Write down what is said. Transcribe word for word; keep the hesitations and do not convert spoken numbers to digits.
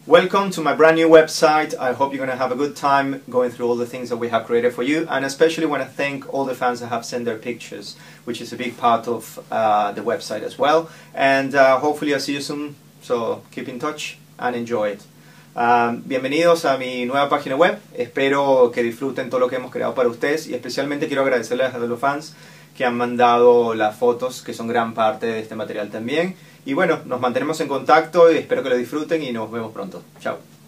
Welcome to my brand new website. I hope you're going to have a good time going through all the things that we have created for you, and especially want to thank all the fans that have sent their pictures, which is a big part of uh, the website as well. And uh, hopefully I'll see you soon, so keep in touch and enjoy it. Um, bienvenidos a mi nueva página web. Espero que disfruten todo lo que hemos creado para ustedes, y especialmente quiero agradecerles a los fans que han mandado las fotos, que son gran parte de este material también. Y bueno, nos mantenemos en contacto y espero que lo disfruten y nos vemos pronto. Chao.